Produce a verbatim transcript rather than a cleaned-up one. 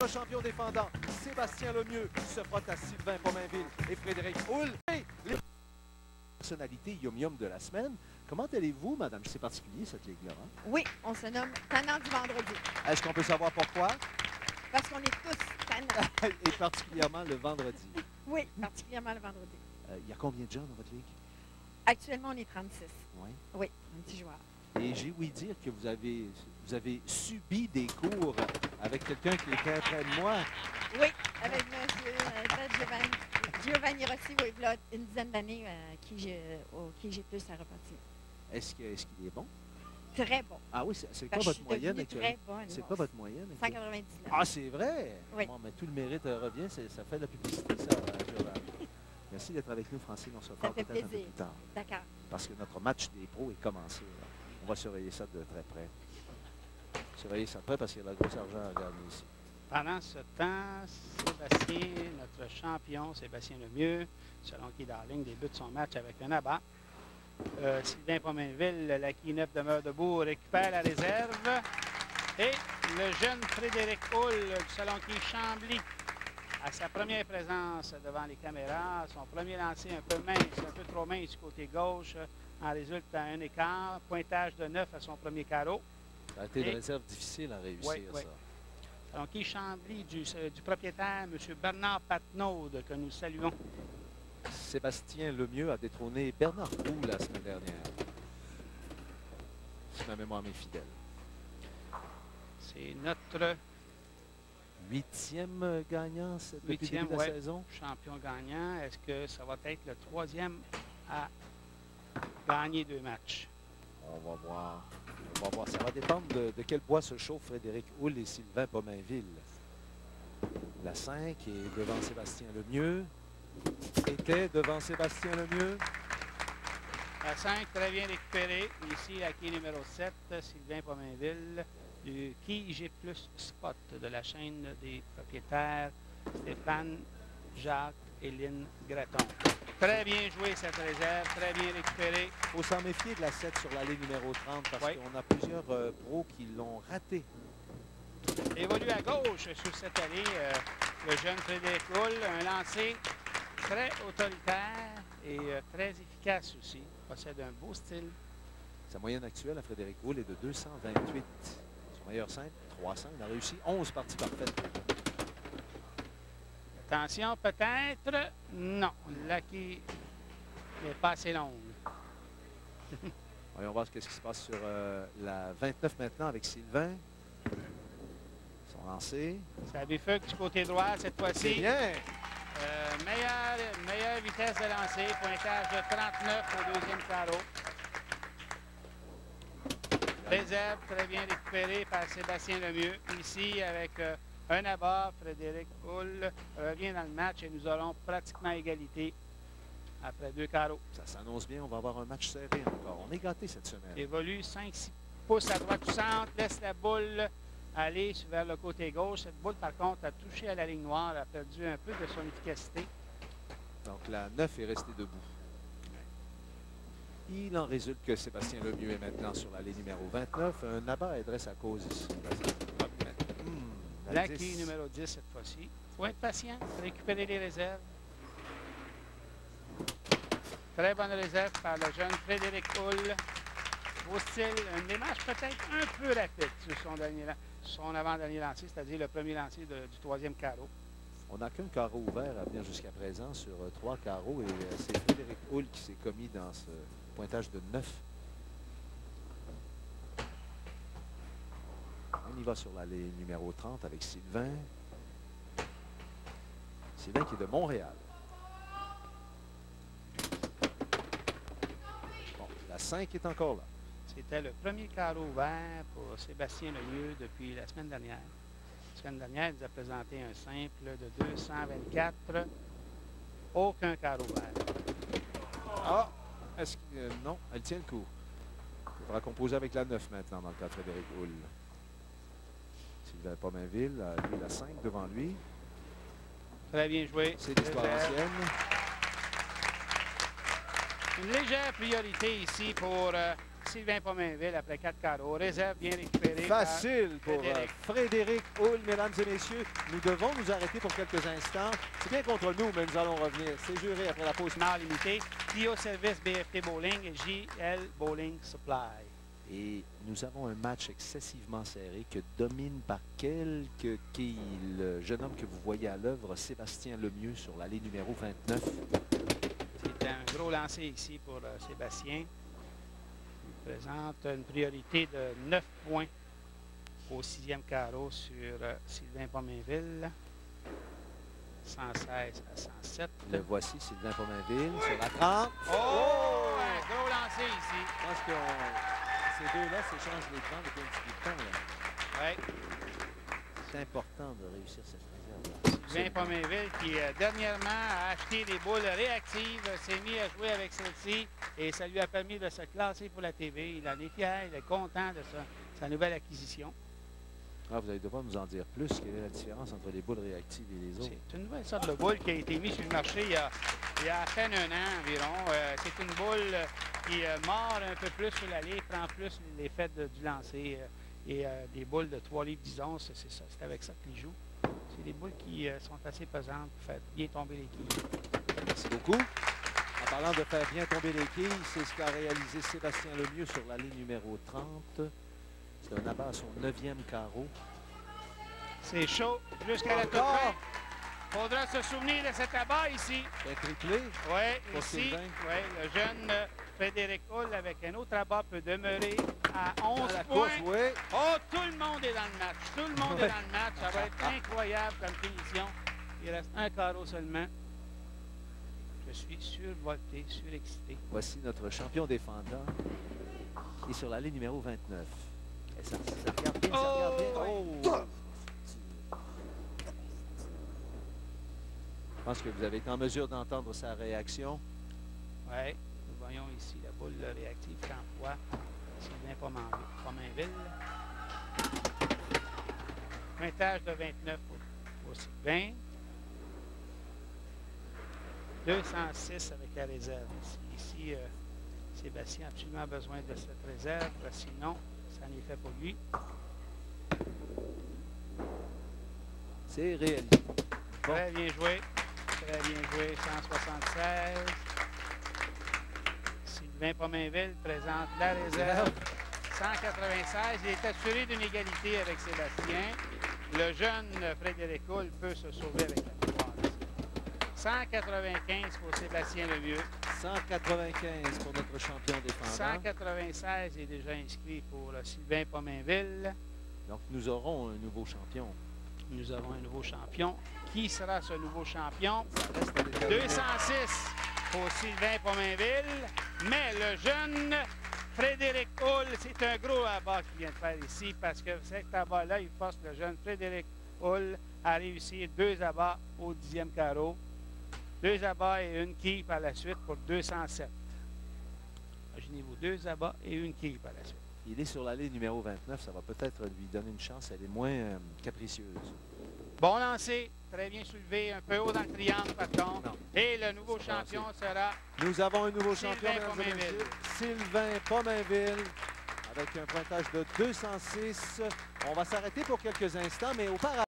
champion défendant, Sébastien Lemieux, se frotte à Sylvain Pomainville et Frédéric Houle. Et les personnalités yum-yum de la semaine. Comment allez-vous, madame? C'est particulier, cette ligue-là, hein? Oui, on se nomme Tannant du vendredi. Est-ce qu'on peut savoir pourquoi? Parce qu'on est tous tannants. Et particulièrement le vendredi. Oui, particulièrement le vendredi. Il euh, y a combien de gens dans votre ligue? Actuellement, on est trente-six. Oui. Oui, un petit joueur. Et j'ai ouï dire que vous avez, vous avez subi des cours avec quelqu'un qui était près de moi. Oui, avec monsieur euh, Giovanni, Giovanni Rossi, oui, il y a une dizaine d'années euh, qui j'ai au qui j'ai plus à repartir. Est-ce qu'il est, qu'il est bon? Très bon. Ah oui, c'est quoi votre moyenne actuellement? C'est quoi bon. votre moyenne? cent quatre-vingt-dix-neuf. Ah, c'est vrai? Oui. Bon, mais tout le mérite revient, ça fait de la publicité, ça, Giovanni. Merci d'être avec nous, Francine. On se reparle peut-être un peu plus tard. D'accord. Parce que notre match des pros est commencé. Là. On va surveiller ça de très près. Surveiller ça de près parce qu'il y a de la grosse argent à gagner ici. Pendant ce temps, Sébastien, notre champion, Sébastien Lemieux, selon qui Darling débute son match avec un abat. Euh, Sylvain Pomainville, la qui neuf demeure debout, récupère la réserve. Et le jeune Frédéric Houle, du salon qui Chambly, à sa première présence devant les caméras, son premier lancer un peu mince, un peu trop mince du côté gauche, en résulte à un écart, pointage de neuf à son premier carreau. Ça a été une réserve difficile à réussir, oui, oui. ça. Donc, qui Chambly, du, du propriétaire, M. Bernard Patnaud, que nous saluons. Sébastien Lemieux a détrôné Bernard Roux la semaine dernière. Si ma mémoire m'est fidèle. C'est notre huitième gagnant depuis huitième, le début de la ouais, saison. Champion gagnant. Est-ce que ça va être le troisième à gagner deux matchs? On va voir. On va voir. Ça va dépendre de, de quel bois se chauffent Frédéric Houle et Sylvain Pomainville. La cinq est devant Sébastien Lemieux. Était devant Sébastien Lemieux. La cinq, très bien récupérée. Ici, la quai numéro sept, Sylvain Pomainville, du Qui G plus Spot de la chaîne des propriétaires Stéphane, Jacques et Lynn Graton. Très bien joué cette réserve, très bien récupérée. Il faut s'en méfier de la sept sur la ligne numéro trente parce oui. qu'on a plusieurs euh, pros qui l'ont raté. Évolue à gauche sur cette allée, euh, le jeune Frédéric Houle, un lancer très autoritaire et euh, très efficace aussi. Il possède un beau style. Sa moyenne actuelle à Frédéric Houle est de deux cent vingt-huit. Son meilleur simple, trois cents. Il a réussi onze parties parfaites. Attention, peut-être. Non, là qui n'est pas assez longue. Voyons voir ce qui se passe sur euh, la vingt-neuf maintenant avec Sylvain. Son lancé. Ça bifurque du côté droit cette fois-ci. C'est bien. Euh, meilleure, meilleure vitesse de lancer, pointage de trente-neuf au deuxième carreau. Réserve très bien récupérée par Sébastien Lemieux. Ici, avec euh, un abat, Frédéric Houle revient dans le match et nous aurons pratiquement égalité après deux carreaux. Ça s'annonce bien, on va avoir un match serré encore. On est gâtés cette semaine. Évolue cinq six pouces à droite du centre, laisse la boule aller vers le côté gauche. Cette boule, par contre, a touché à la ligne noire, a perdu un peu de son efficacité. Donc, la neuf est restée debout. Il en résulte que Sébastien Lemieux est maintenant sur la ligne numéro vingt-neuf. Un abat aiderait sa cause ici. Mmh, la qui numéro dix cette fois-ci. Il faut être patient, récupérer les réserves. Très bonne réserve par le jeune Frédéric Houle. Au style, une démarche peut-être un peu rapide sur son, dernier, son avant-dernier lancer, c'est-à-dire le premier lancer de, du troisième carreau. On n'a qu'un carreau ouvert à venir jusqu'à présent sur euh, trois carreaux et euh, c'est Frédéric Houle qui s'est commis dans ce pointage de neuf. On y va sur la ligne numéro trente avec Sylvain. Sylvain qui est de Montréal. Bon, la cinq est encore là. C'était le premier carreau ouvert pour Sébastien Lemieux depuis la semaine dernière. La semaine dernière, il nous a présenté un simple de deux cent vingt-quatre. Aucun carreau ouvert. Ah! Est-ce que, euh, non, elle tient le coup. Il faudra composer avec la neuf maintenant dans le cas de Frédéric Houle. Sylvain Pomainville, lui, la cinq devant lui. Très bien joué. C'est l'histoire ancienne. Une légère priorité ici pour euh, Sylvain Pomainville après quatre carreaux. Réserve bien récupérée. Facile pour Frédéric. euh, Frédéric Hull, mesdames et messieurs. Nous devons nous arrêter pour quelques instants. C'est bien contre nous, mais nous allons revenir. C'est juré après la pause. Par limité. T O Service B F T Bowling et J L Bowling Supply. Et nous avons un match excessivement serré que domine par quelques quilles le jeune homme que vous voyez à l'œuvre, Sébastien Lemieux, sur l'allée numéro vingt-neuf. C'est un gros lancer ici pour euh, Sébastien. Il présente une priorité de neuf points au sixième carreau sur euh, Sylvain Pomainville. cent seize à cent sept. Le voici, Sylvain Pomainville, sur la trente. Oh! Un gros lancer ici. Je pense que ces deux-là s'échangent les trente depuis un petit peu de temps. Là. Oui. C'est important de réussir cette réserve-là. Sylvain Pomainville qui, euh, dernièrement, a acheté des boules réactives, s'est mis à jouer avec celle-ci et ça lui a permis de se classer pour la T V. Il en est fier, il est content de sa, sa nouvelle acquisition. Ah, vous allez devoir nous en dire plus. Quelle est la différence entre les boules réactives et les autres? C'est une nouvelle sorte de boule qui a été mise sur le marché il y a, il y a à peine un an environ. Euh, c'est une boule qui euh, mord un peu plus sur l'allée, prend plus l'effet de- du lancer. euh, et euh, des boules de trois livres dix onces, c'est ça, c'est avec ça qu'ils jouent. C'est des boules qui euh, sont assez pesantes pour faire bien tomber les quilles. Merci beaucoup. En parlant de faire bien tomber les quilles, c'est ce qu'a réalisé Sébastien Lemieux sur l'allée numéro trente. C'est un abat à son neuvième carreau. C'est chaud jusqu'à la toute Encore? fin. Faudra se souvenir de cet abat ici. Un triplé. Oui, Pour ici, Sylvain. ouais, le jeune euh, Frédéric Hull avec un autre abat peut demeurer à Dans onze la points. course, oui. Oh, tout le monde est dans le match. Tout le monde Ouais. est dans le match. Ça va être incroyable comme finition. Il reste un carreau seulement. Je suis survolté, surexcité. Voici notre champion défendant. Et sur l'allée numéro vingt-neuf. Et ça, ça regarde bien, ça regarde bien. Oh! Oh! Je pense que vous avez été en mesure d'entendre sa réaction. Oui, nous voyons ici la boule réactive qu'emploie Sylvain Pomainville. Pomainville. Pointage de vingt-neuf pour, pour Sylvain. deux cent six avec la réserve ici. Ici, euh, Sébastien a absolument besoin de cette réserve, sinon, ça n'est fait pour lui. C'est réalisé. Bon. Très bien joué. Très bien joué. cent soixante-seize. Sylvain Pomainville présente la réserve. cent quatre-vingt-seize. Il est assuré d'une égalité avec Sébastien. Le jeune Frédéric Hull peut se sauver avec la victoire. cent quatre-vingt-quinze pour Sébastien Lemieux. cent quatre-vingt-quinze pour notre champion défendant. cent quatre-vingt-seize est déjà inscrit pour euh, Sylvain Pomainville. Donc, nous aurons un nouveau champion. Nous avons un nouveau champion. Qui sera ce nouveau champion? Ça reste à déterminer. deux cent six pour Sylvain Pomainville. Mais le jeune Frédéric Hull, c'est un gros abat qu'il vient de faire ici parce que cet abat-là, il force le jeune Frédéric Hull à réussir deux abats au dixième carreau. Deux abats et une quille par la suite pour deux cent sept. Imaginez-vous, deux abats et une quille par la suite. Il est sur l'allée numéro vingt-neuf. Ça va peut-être lui donner une chance. Elle est moins euh, capricieuse. Bon lancer, très bien soulevé, un peu haut dans le triangle par contre. Non. Et le nouveau C'est champion sera Nous avons un nouveau Sylvain champion, mesdames et Pomainville. messieurs. Sylvain Pomainville, avec un pointage de deux cent six. On va s'arrêter pour quelques instants, mais auparavant,